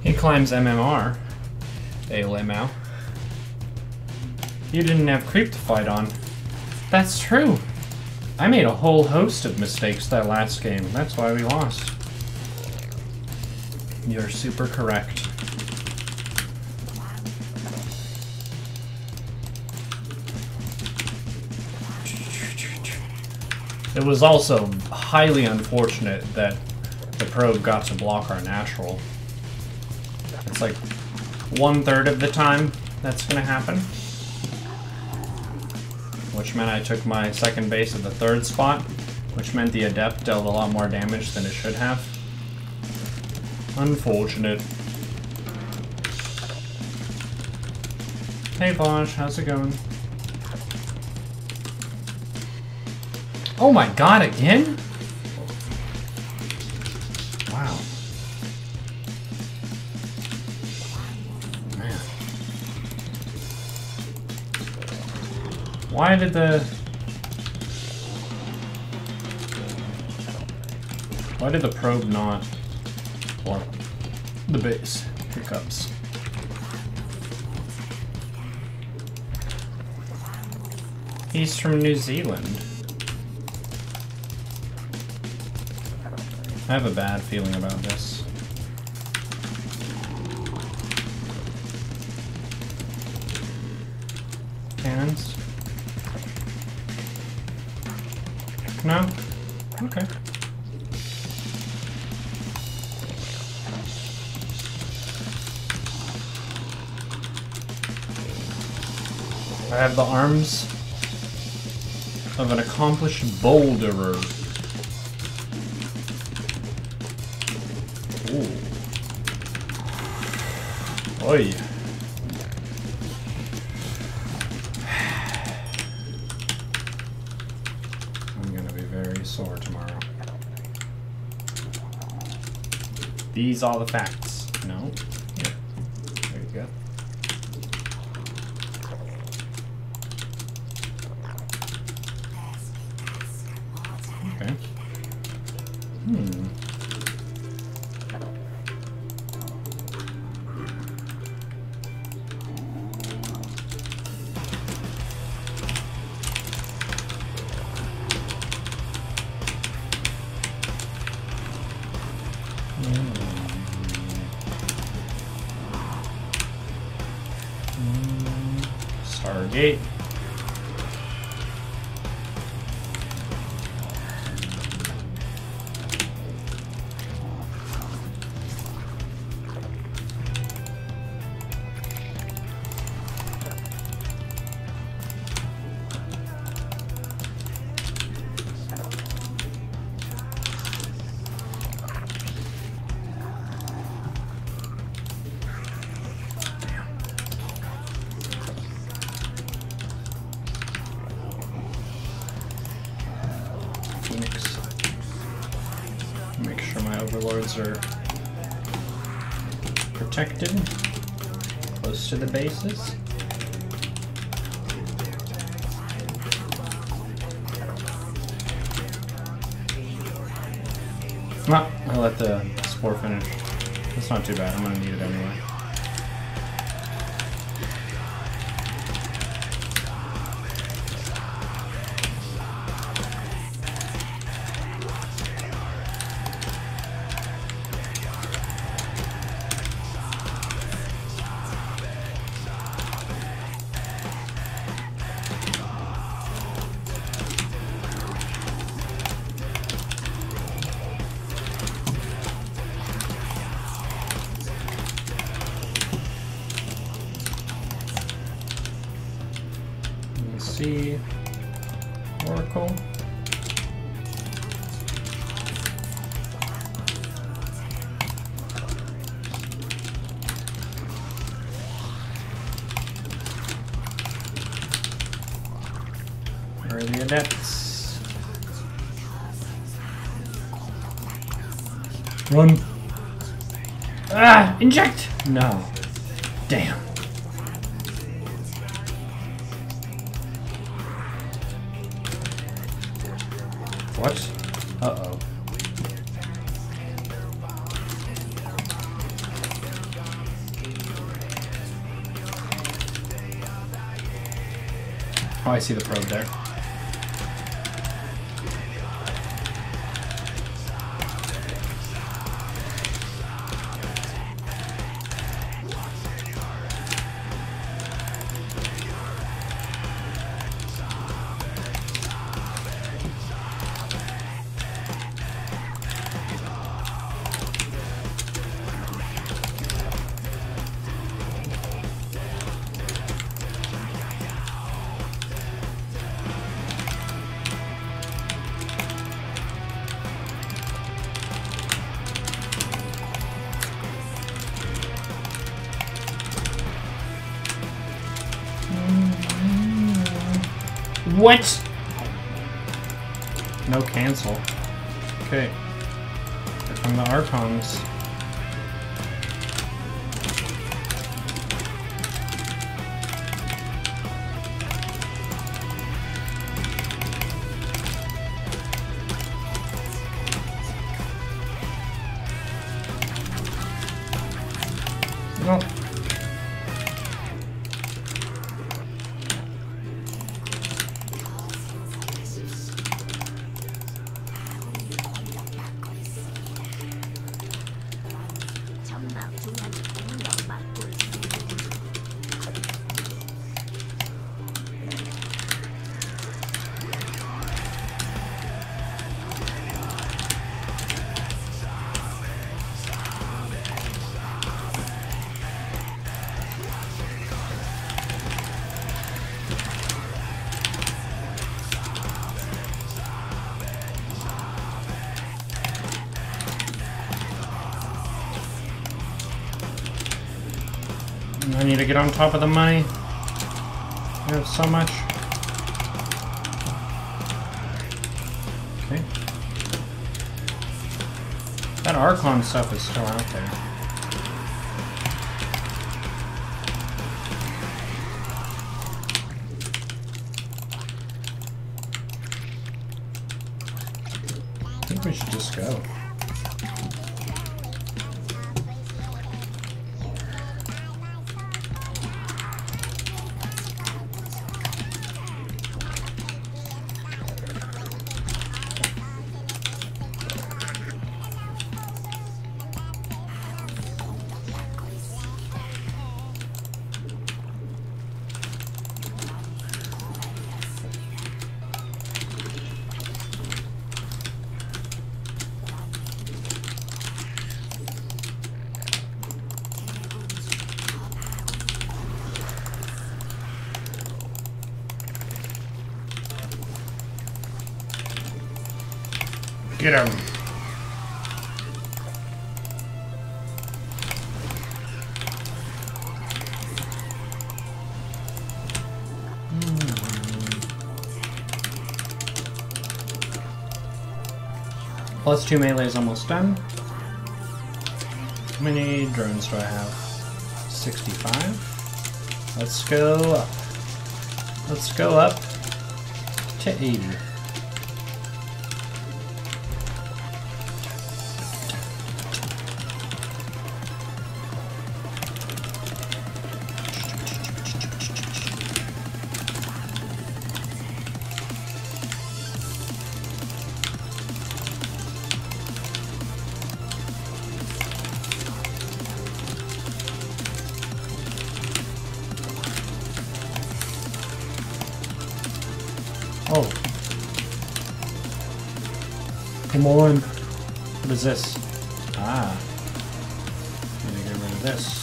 He climbs MMR. Hey, Limau. You didn't have creep to fight on. That's true. I made a whole host of mistakes that last game. That's why we lost. You're super correct. It was also highly unfortunate that the probe got to block our natural. It's like 1/3 of the time that's gonna happen. Which meant I took my second base at the 3rd spot, which meant the Adept dealt a lot more damage than it should have. Unfortunate. Hey Vaj, how's it going? Oh my god, again? Wow. Man. Why did the probe not, or the base pickups? He's from New Zealand. I have a bad feeling about this. Cannons? No? Okay. I have the arms of an accomplished boulderer. Ooh. Oi. I'm gonna be very sore tomorrow. These are the facts. No? Yeah. There you go. Okay. Stargate. Make sure my overlords are protected, close to the bases. No, I let the spore finish. That's not too bad, I'm gonna need it anyway. See Oracle. Where are the adepts? Run! Ah! Inject! No. Damn. What? Uh-oh. Oh, I see the probe there. What? No cancel. Okay. Here come the Archons. No. I need to get on top of the money. I have so much. Okay. That Archon stuff is still out there. I think we should just go. Get him. +2 melee is almost done. How many drones do I have? 65. Let's go up. Let's go up to 80. Oh. Come on. What is this? Ah. Need to get rid of this.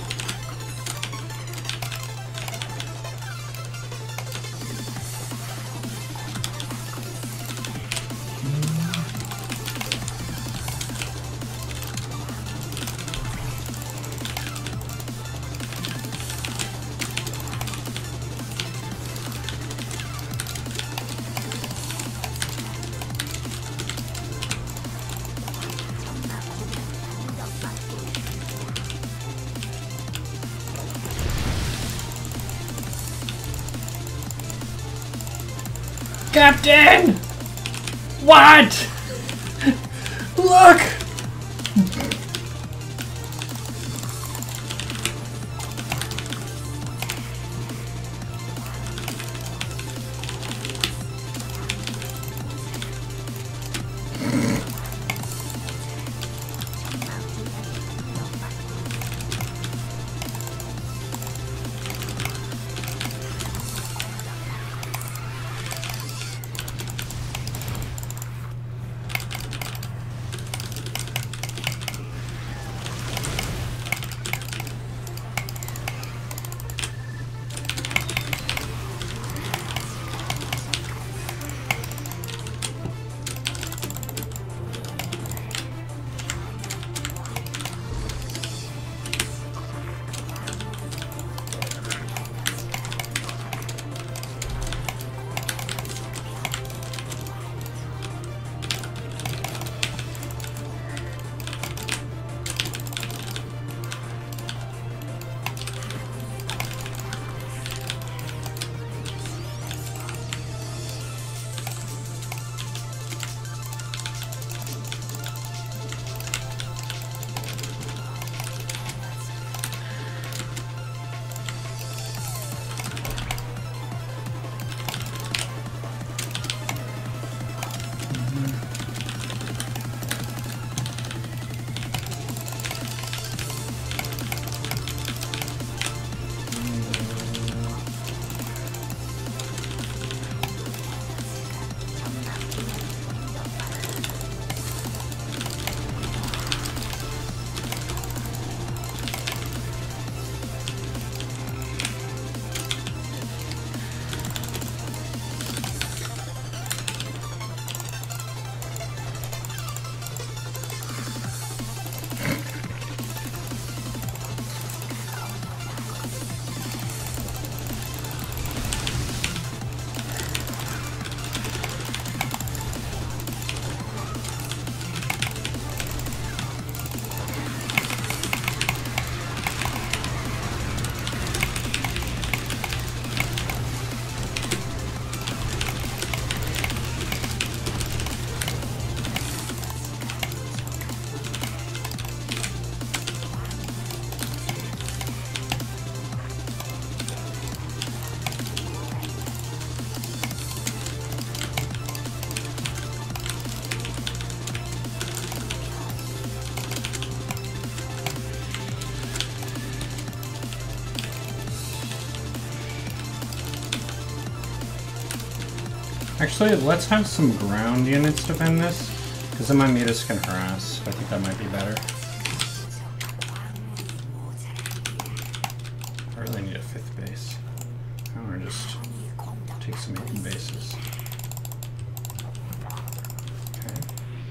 Captain! What? Look! Actually, let's have some ground units defend this, because then my mutas can harass. I think that might be better. I really need a 5th base. I want to just take some hidden bases. Okay.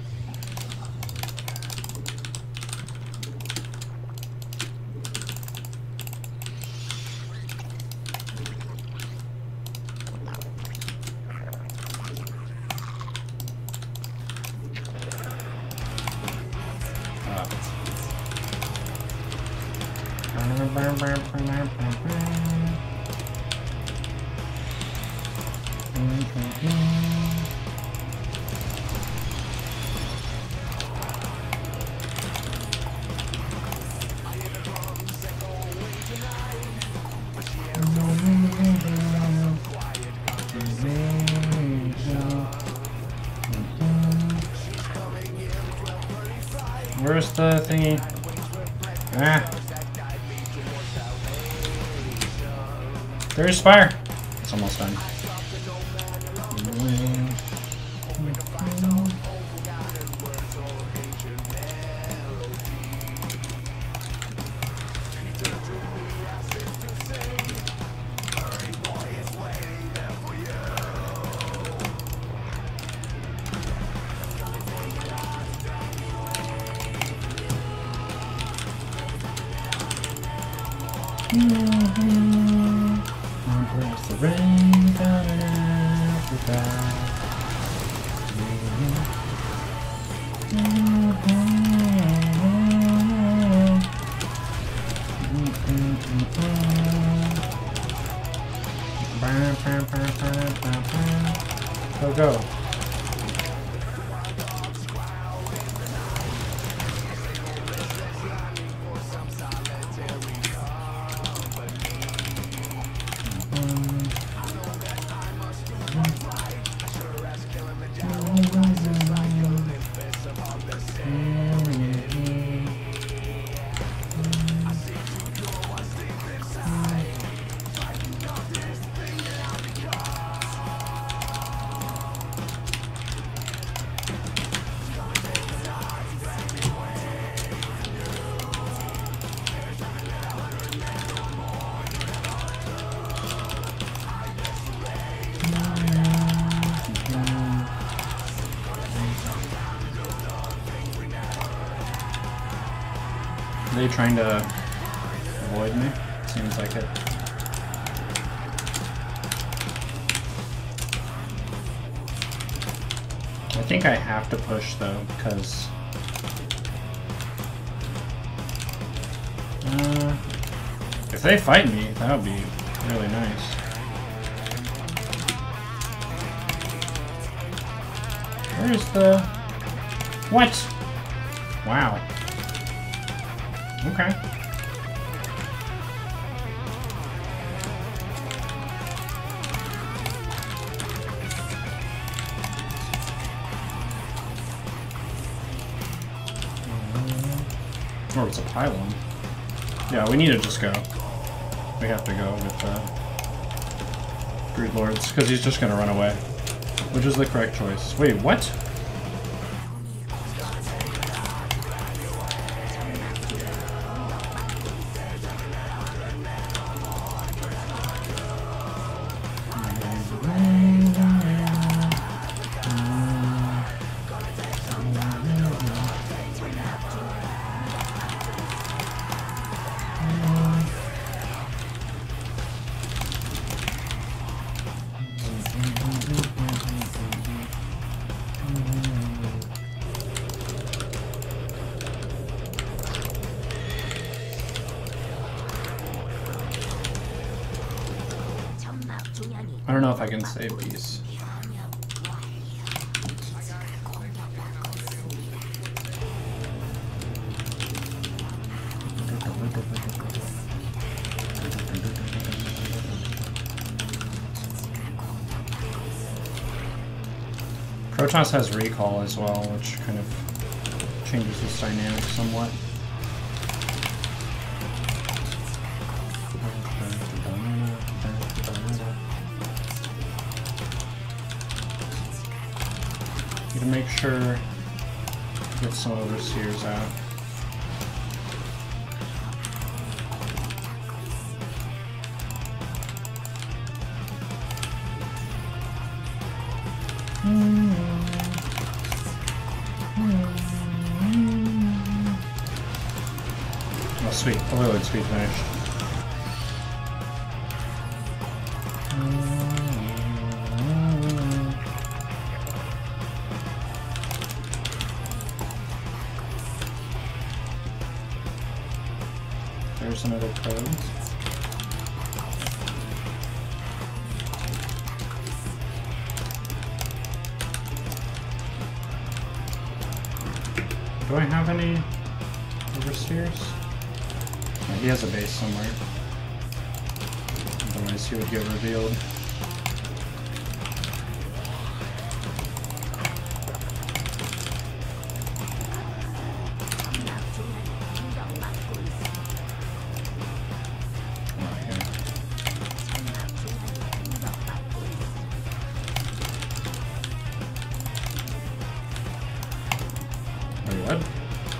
Where's the thingy? Ah. There's fire. It's almost done. Where's the rain down in Africa? Go, go. Are they trying to avoid me? Seems like it. I think I have to push though, because if they fight me, that would be really nice. Where's the... What? Wow. Okay. Oh, it's a pylon. Yeah, we need to just go. We have to go with Broodlords, because he's just going to run away. Which is the correct choice. Wait, what? I don't know if I can save these. Protoss has recall as well, which kind of changes this dynamic somewhat. Need to make sure to get some overseers out. Oh, sweet. Overload speed finished. There's another code. Do I have any overseers? No, he has a base somewhere. Otherwise he would get revealed. What?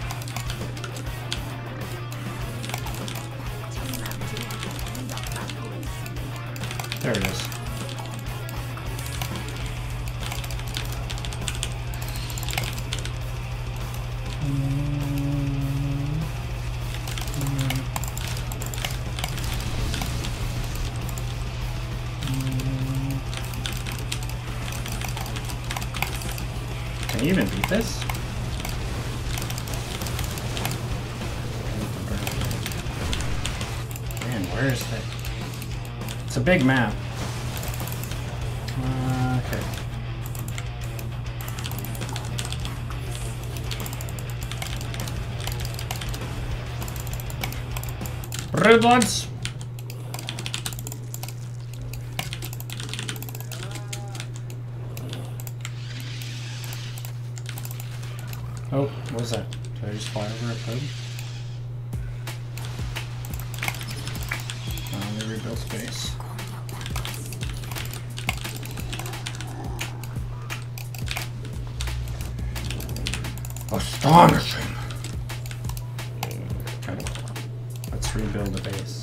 There it is. Can you even beat this? Where is that? It's a big map. Okay. Broodlords! Oh, what was that? Did I just fly over a code? Rebuild space. Astonishing! Okay. Let's rebuild the base.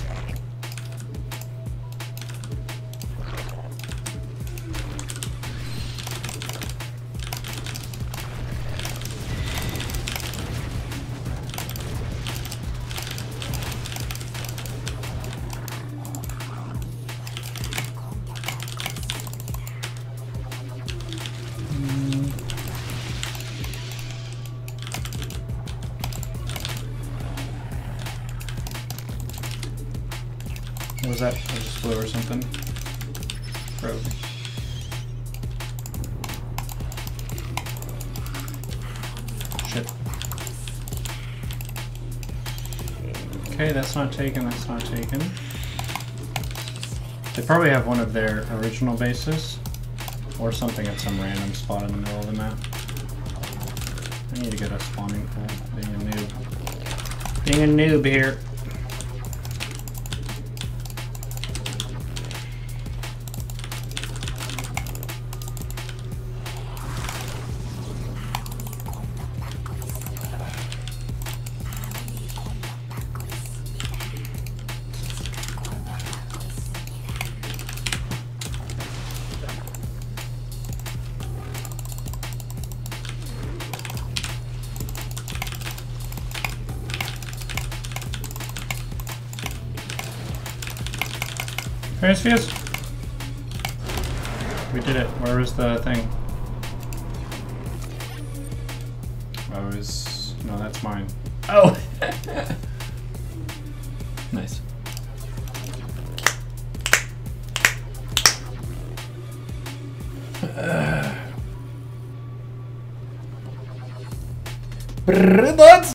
What was that? I just flew or something? Rogue. Shit. Okay, that's not taken, that's not taken. They probably have one of their original bases. Or something at some random spot in the middle of the map. I need to get a spawning pool. Being a noob. Being a noob here. Fierce. We did it. Where was the thing? Oh, it was... No, that's mine. Oh! Nice. Broodlords!